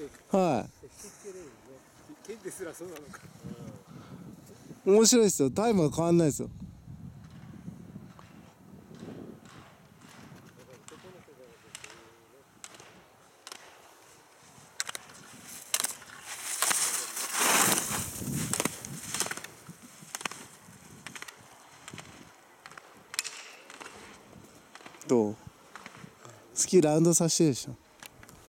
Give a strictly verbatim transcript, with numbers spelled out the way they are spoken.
はい。 剣ですらそうなのか。 面白いですよ。タイムは変わんないですよ。どう？好きラウンドさせてるでしょ。